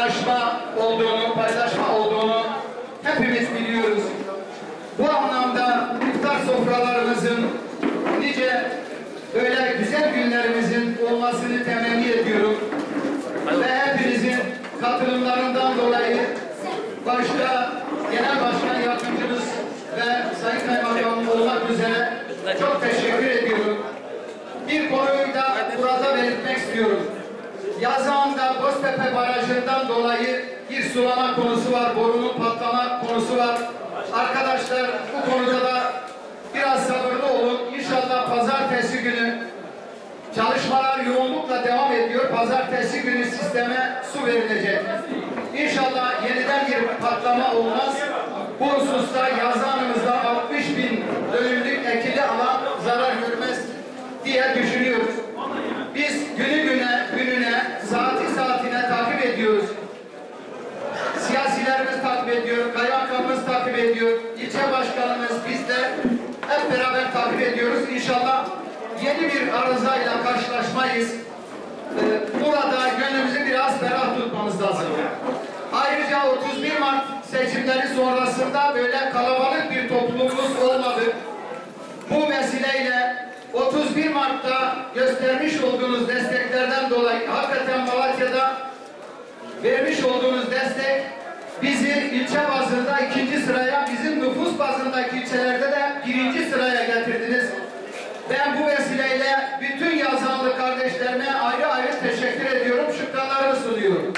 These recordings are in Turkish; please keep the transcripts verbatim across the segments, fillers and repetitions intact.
anlaşma olduğunu, paylaşma olduğunu hepimiz biliyoruz. Bu anlamda iftar sofralarımızın nice böyle güzel günlerimizin olmasını temenni ediyorum. Ve hepinizin katılımlarından dolayı başta Genel Başkan Yardımcımız ve Sayın Kaymakamım olmak üzere çok teşekkür ediyorum. Bir konuyu da burada belirtmek istiyorum. Yazağında Boztepe Barajı'ndan dolayı bir sulama konusu var, borunun patlama konusu var. Arkadaşlar bu konuda da biraz sabırlı olun. İnşallah pazartesi günü çalışmalar yoğunlukla devam ediyor. Pazartesi günü sisteme su verilecek. İnşallah yeniden bir patlama olmaz. Bu hususta yazağımızda altmış bin dönümlük ekili alan zarar görmez diye düşünüyoruz. Biz günü güne, gününe, saati saatine takip ediyoruz. Siyasilerimiz takip ediyor, kaymakamımız takip ediyor, ilçe başkanımız, biz de hep beraber takip ediyoruz. İnşallah yeni bir arızayla karşılaşmayız. Ee, burada gönlümüzü biraz ferah tutmamız lazım. Ayrıca otuz bir Mart seçimleri sonrasında böyle kalabalık bir toplumumuz olmadı. Bu vesileyle otuz bir Mart'ta göstermiş olduğunuz desteklerden dolayı hakikaten Malatya'da vermiş olduğunuz destek bizi ilçe bazında ikinci sıraya, bizim nüfus bazındaki ilçelerde de birinci sıraya getirdiniz. Ben bu vesileyle bütün Yazanlı kardeşlerime ayrı ayrı teşekkür ediyorum, şükranlarımı sunuyorum.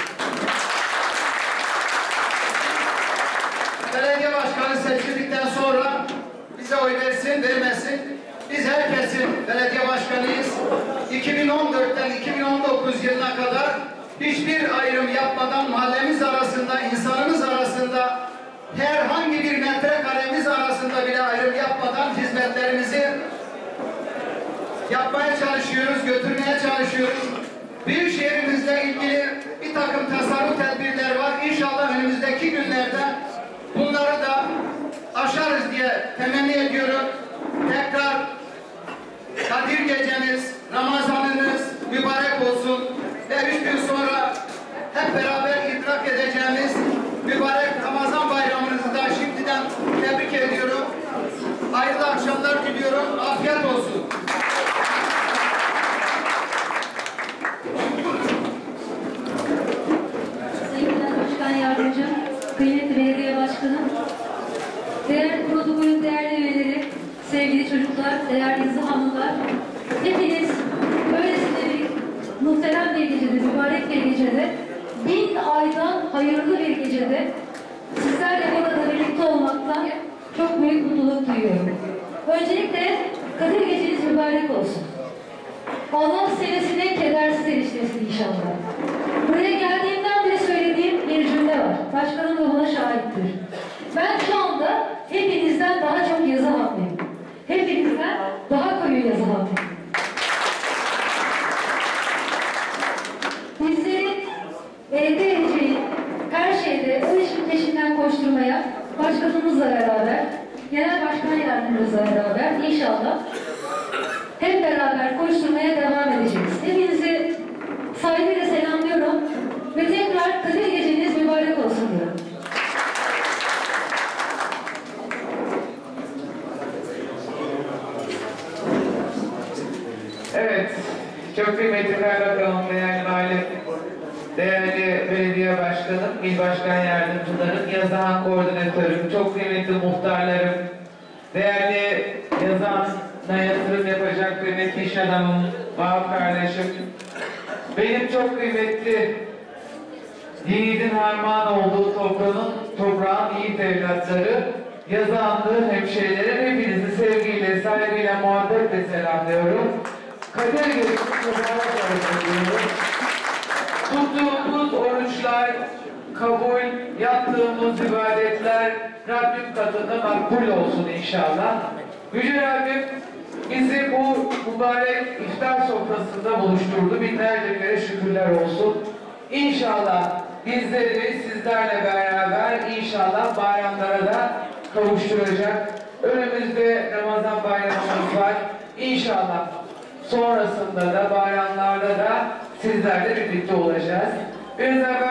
Belediye başkanı seçildikten sonra bize oy versin, vermesin. Biz herkesin belediye başkanıyız. iki bin on dört'ten iki bin on dokuz yılına kadar hiçbir ayrım yapmadan mahallemiz arasında, insanımız arasında, herhangi bir metrekaremiz arasında bile ayrım yapmadan hizmetlerimizi yapmaya çalışıyoruz, götürmeye çalışıyoruz. Büyükşehirimizle ilgili bir takım tasarruf tedbirler var. İnşallah önümüzdeki günlerde bunları da aşarız diye temenni ediyorum. Tekrar Kadir Geceniz, Ramazanınız mübarek olsun ve üç gün sonra hep beraber idrak edeceğimiz mübarek Ramazan bayramınızı da şimdiden tebrik ediyorum. Hayırlı akşamlar diliyorum. Afiyet olsun. Sayın Genel Başkan Yardımcım, kıymetli belediye başkanım, değerli protokolün değerli üyeleri, sevgili çocuklar, değerli izdihamlılar, hepiniz böylesine bir muhterem bir gecede, mübarek bir gecede, bin aydan hayırlı bir gecede sizlerle burada birlikte olmaktan çok büyük mutluluk duyuyorum. Öncelikle Kadir Geceniz mübarek olsun. Allah senesine kedersiz erişmesin inşallah. Buraya geldiğimden beri söylediğim bir cümle var. Başkanım da buna şahittir. Ben şu anda hepinizden daha çok yazı haklıyım. Hepinizden daha koyu yazı haklıyım. Bizlerin elde edeceği her şeyde o işin peşinden koşturmaya başkanımızla beraber, genel başkan yardımcımızla beraber inşallah hep beraber koşturmaya devam edeceğiz. Hepinizi saygıyla selamlıyorum ve tekrar Kadir Geceniz mübarek olsun diyorum. Evet, çok kıymetli kaymakamım, değerli mahalle, değerli belediye başkanım, il başkan yardımcılarım, Yazıhan koordinatörüm, çok kıymetli muhtarlarım, değerli Yazıhan'a yatırım yapacak kıymetli iş adamım, Vahap kardeşim, benim çok kıymetli yiğidin harman olduğu toprağın, toprağın yiğit evlatları, Yazıhanlı hemşehrilerim, hepinizi sevgiyle, saygıyla, muhabbetle selamlıyorum. Kadir Gecesi mübarek olsun. Tuttuğumuz oruçlar kabul, yaptığımız ibadetler Rabbim katında makbul olsun inşallah. Yüce Rabbim bizi bu mübarek iftar sofrasında buluşturdu. Binlerce kere şükürler olsun. İnşallah bizleri sizlerle beraber inşallah bayramlara da kavuşturacak. Önümüzde Ramazan bayramımız var. İnşallah sonrasında da bayramlarda da sizlerle birlikte olacağız. Biraz evvel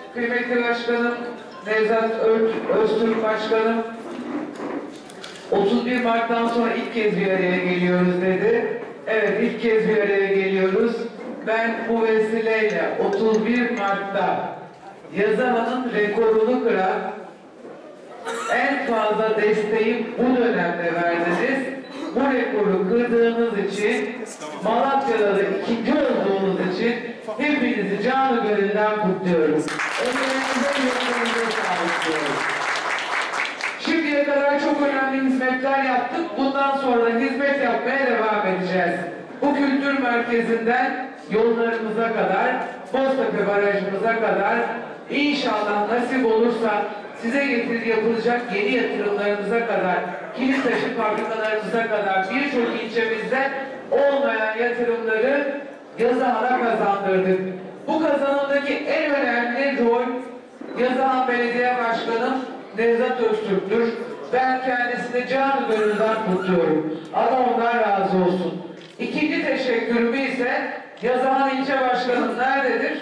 kıymetli başkanım, Nevzat Öztürk başkanım, otuz bir Mart'tan sonra ilk kez bir araya geliyoruz dedi. Evet, ilk kez bir araya geliyoruz. Ben bu vesileyle otuz bir Mart'ta Yazıhan'ın rekorunu kıran, en fazla desteği bu dönemde verdiniz. Bu rekoru kırdığınız için, Malatya'da da ikinci olduğunuz için hepinizi canı gönülden kutluyorum. Ellerinize yüreklerinize sağlık diyorum. Şimdiye kadar çok önemli hizmetler yaptık. Bundan sonra da hizmet yapmaya devam edeceğiz. Bu kültür merkezinden yollarımıza kadar, Boztepe Barajımıza kadar, İnşallah nasip olursa size getir yapılacak yeni yatırımlarımıza kadar, kilit taşı fabrikalarımıza kadar birçok ilçemizde olmayan yatırımları Yazıhan'a kazandırdık. Bu kazanımdaki en önemli rol Yazıhan Belediye Başkanım Nevzat Öztürk'tür. Ben kendisini canı gönülden kutluyorum. Allah ondan razı olsun. İkinci teşekkürümü ise Yazıhan İlçe Başkanım nerededir?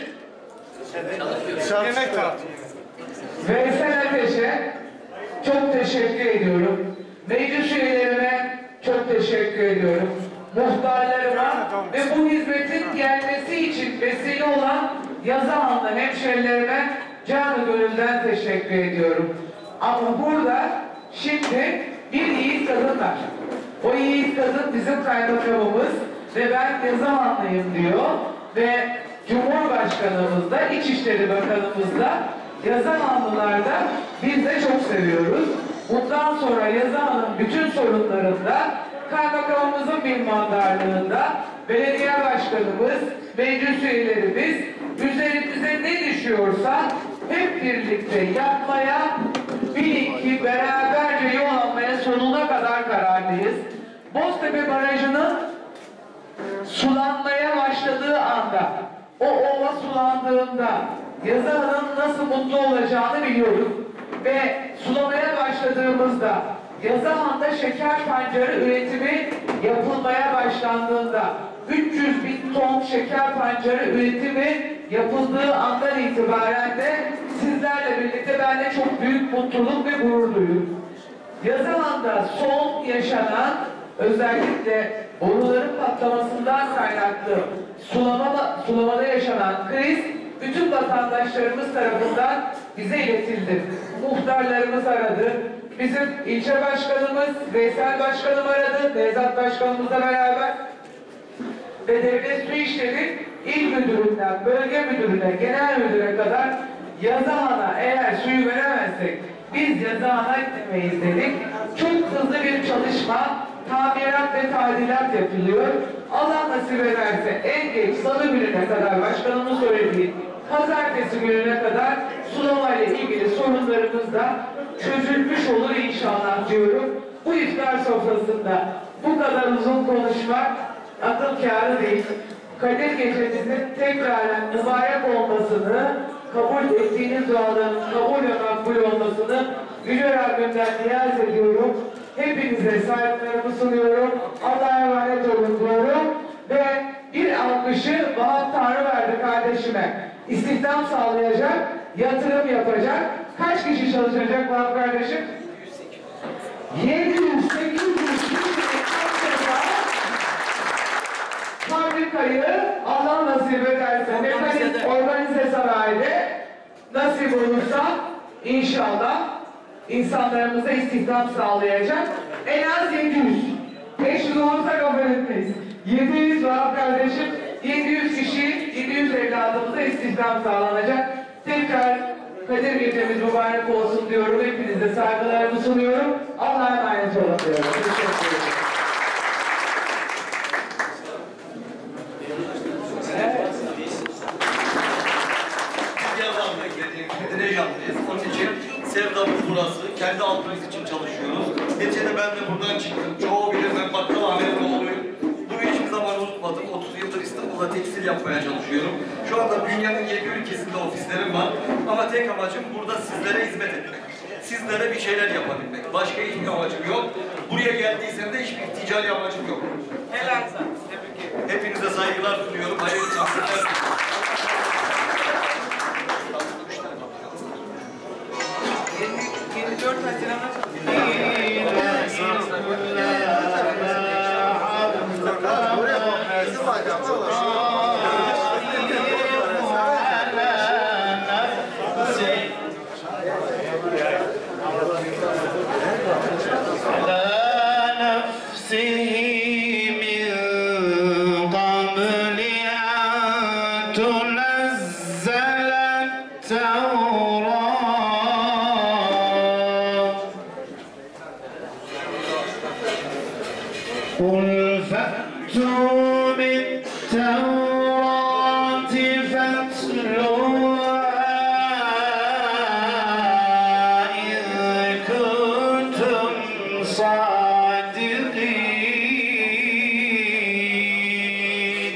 Yemek tartı. Veysel Ateş'e çok teşekkür ediyorum. Meclis üyelerime çok teşekkür ediyorum. Muhtarlarıma ve bu hizmetin gelmesi için vesile olan Yazıhanlı hemşerilerime canı gönülden teşekkür ediyorum. Ama burada şimdi bir yiğit kadın var. O yiğit kadın bizim kaymakamımız ve ben Yazıhanlıyım diyor ve Cumhurbaşkanımız da, İçişleri Bakanımız da, Yazıhanlılar da biz de çok seviyoruz. Bundan sonra Yazıhan'ın bütün sorunlarında kaymakamımızın minvaldarlığında belediye başkanımız, meclis üyelerimiz üzerimize ne düşüyorsa hep birlikte yapmaya, bilin ki beraberce yol almaya sonuna kadar kararlıyız. Boztepe Barajı'nın sulanmaya başladığı anda, o ova sulandığında Yazıhan'ın nasıl mutlu olacağını biliyoruz. Ve sulamaya başladığımızda, Yazıhan'da şeker pancarı üretimi yapılmaya başlandığında, üç yüz bin ton şeker pancarı üretimi yapıldığı andan itibaren de sizlerle birlikte ben de çok büyük mutluluk ve gurur duyuyorum. Yazıhan'da son yaşanan, özellikle boruların patlamasından kaynaklı sulama, sulamada yaşanan kriz bütün vatandaşlarımız tarafından bize iletildi. Muhtarlarımız aradı. Bizim ilçe başkanımız, Veysel Başkanım aradı. Nevzat Başkanımızla beraber ve Devlet Su İşleri İl Müdürü'nden, Bölge Müdürü'ne, Genel Müdür'e kadar Yazıhan'a eğer suyu veremezsek biz Yazıhan'a gitmeyiz dedik. Çok hızlı bir çalışma, tamirat ve tadilat yapılıyor. Allah nasip ederse en geç salı gününe kadar başkanımın söylediği pazartesi gününe kadar sulama ile ilgili sorunlarımız da çözülmüş olur inşallah diyorum. Bu iftar sofrasında bu kadar uzun konuşmak akıl kârı değil. Kadir Gecemizin tekraren mübarek olmasını, kabul ettiğiniz duaların kabul ve makbul olmasını Yüce Rabbimden niyaz ediyorum. Hepinize saygılarımı sunuyorum. Allah'a emanet olun diyorum. Ve bir alkışı Vahap Tanrıverdi kardeşime istihdam sağlayacak, yatırım yapacak. Kaç kişi çalışacak Vahap kardeşim? yedi yüz, sekiz yüz fabrikayı Allah nasip ederse, mekanik organize sanayide nasip olursa inşallah insanlarımıza istihdam sağlayacak. En az yedi yüz. beş yüz olursa kabul etmeyiz. yedi yüz var kardeşim. yedi yüz kişi, yedi yüz evladımıza istihdam sağlanacak. Tekrar Kadir Gecemiz mübarek olsun diyorum. Hepinize saygılarımı sunuyorum. Allah'a emanet olun diyorum. Teşekkür ederim. Onun için sevdamız burası. Kendi halkımız için çalışıyoruz. Neticede ben de buradan çıktım. Çoğu bilir ben baklava Ahmet'in oğluyum. Bunu hiçbir zaman unutmadım. otuz yıldır İstanbul'da tekstil yapmaya çalışıyorum. Şu anda dünyanın yedi ülkesinde ofislerim var. Ama tek amacım burada sizlere hizmet etmek. Sizlere bir şeyler yapabilmek. Başka hiçbir amacım yok. Buraya geldiysem de hiçbir ticari amacım yok. Helal sana. Hepinize saygılar sunuyorum. Hayırlı çalışmalar. قل فأتوا بالتوراة فاتلوها إن كنتم صادقين.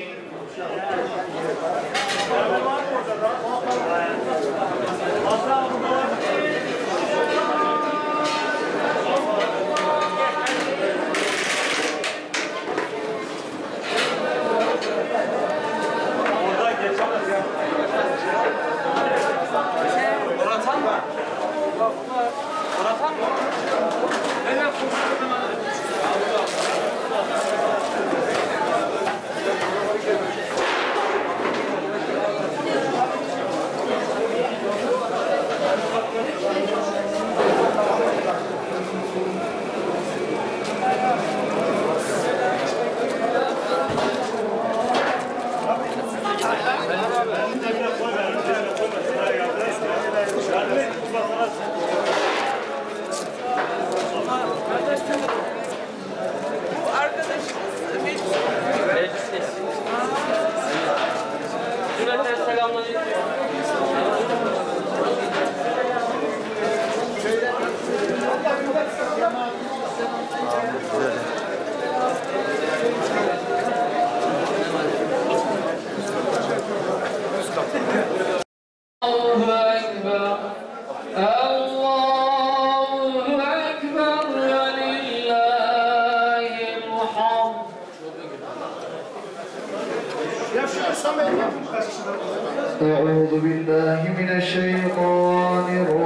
أعوذ بالله من الشيطان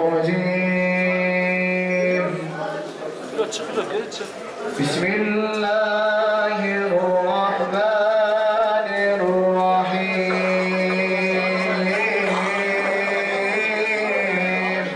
الرجيم. بسم الله الرحمن الرحيم.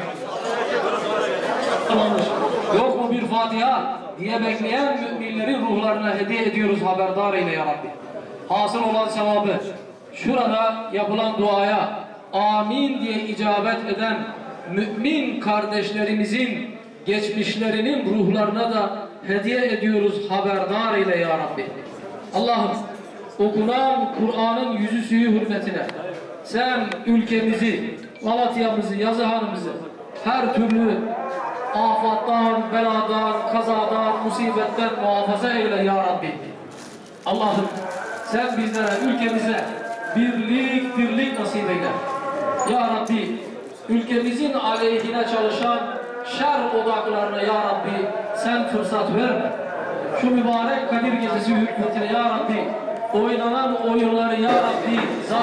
Yok mu bir Fatiha diye bekleyen müminlerin ruhlarına hediye ediyoruz, haberdar eyle ya Rabbi. Hasıl olan sevabı şurada yapılan duaya amin diye icabet eden mümin kardeşlerimizin geçmişlerinin ruhlarına da hediye ediyoruz, haberdar eyle ya Rabbi. Allah'ım okunan Kur'an'ın yüzü suyu hürmetine sen ülkemizi, Malatya'mızı, Yazıhan'ımızı her türlü afattan, beladan, kazadan, musibetten muhafaza eyle ya Rabbi. Allah'ım sen bizlere, ülkemize birlik, dirlik nasip eyle. Ya Rabbi, ülkemizin aleyhine çalışan şer odaklarına ya Rabbi sen fırsat verme. Şu mübarek Kadir Gecesi hürmetine ya Rabbi oynanan oyunları ya Rabbi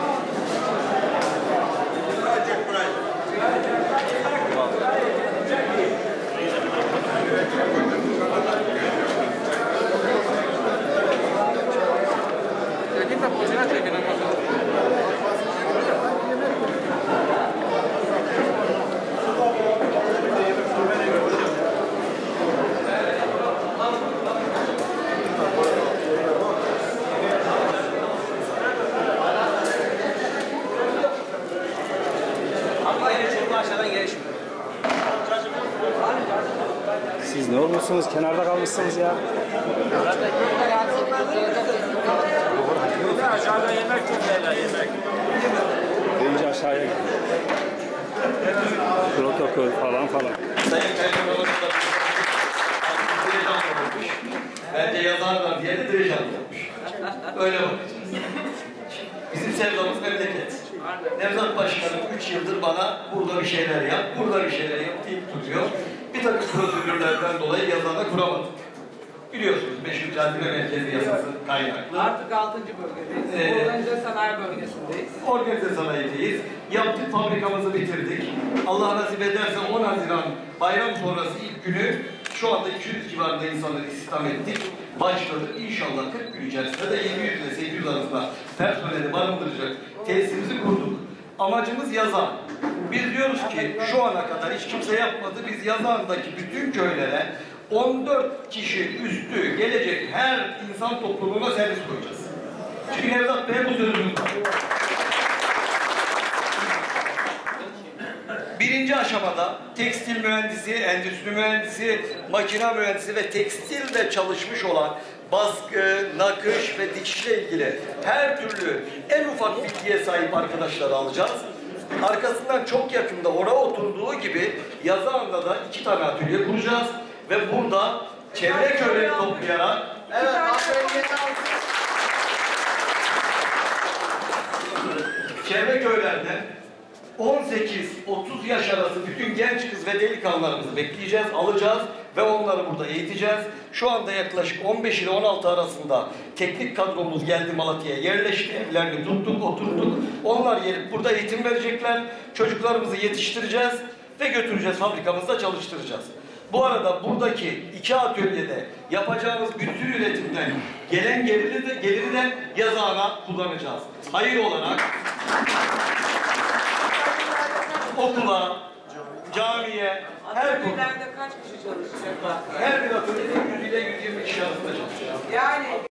Siz ne olmuşsunuz? Kenarda kalmışsınız ya. Aşağıda yemek çok güzel yemek. Deyince aşağıya gidiyor. Protokol falan falan. Sayın Kaymakamımızda Direjan olmuş. Bence yazarlar diye de Direjan olmuş. Öyle bakacağız. Bizim sevdamız memleket. Nevzat Başkanım üç yıldır bana burada bir şeyler yap, burada bir şeyler yap deyip tutuyor. Bir takım prosedürlerden dolayı yazana kuramadık. Biliyorsunuz meşhur cazibe merkezi yasası kaynaklı. Artık altıncı bölgedeyiz. Ee, Organize sanayi bölgesindeyiz. Organize sanayideyiz. Yaptık, fabrikamızı bitirdik. Allah nasip ederse on Haziran bayram sonrası ilk günü şu anda iki yüz civarında insanları istihdam ettik. Başladık. İnşallah kırk gün içerisinde de yedi yüz ile sekiz yüz arasında personeli barındıracak tesisimizi kurduk. Amacımız Yazıhan. Biz diyoruz ki şu ana kadar hiç kimse yapmadı. Biz Yazıhan'daki bütün köylere on dört kişi üstü gelecek her insan topluluğuna servis koyacağız. Çünkü Nevzat Bey'e bu sözümüz var. Birinci aşamada tekstil mühendisi, endüstri mühendisi, makine mühendisi ve tekstilde çalışmış olan baskı, nakış ve dikişle ilgili her türlü en ufak bilgiye sahip arkadaşları alacağız. Arkasından çok yakında oraya oturduğu gibi Yazıhan'da da iki tane atölye kuracağız ve burada çevre köyleri toplayarak Evet, çevre köylerden on sekiz otuz yaş arası bütün genç kız ve delikanlılarımızı bekleyeceğiz, alacağız ve onları burada eğiteceğiz. Şu anda yaklaşık on beş ile on altı arasında teknik kadromuz geldi Malatya'ya yerleşti. Evlerini tuttuk, oturttuk. Onlar gelip burada eğitim verecekler. Çocuklarımızı yetiştireceğiz ve götüreceğiz, fabrikamızda çalıştıracağız. Bu arada buradaki iki atölyede yapacağımız bütün üretimden gelen geliri de, geliri de Yazıhan'a kullanacağız. Hayır olarak okula, camiye, her konuda. Atölyelerde kaç kişi çalışacaklar? Her bir atölyede yüz ile yüz yirmi kişi arasında çalışacağız. Yani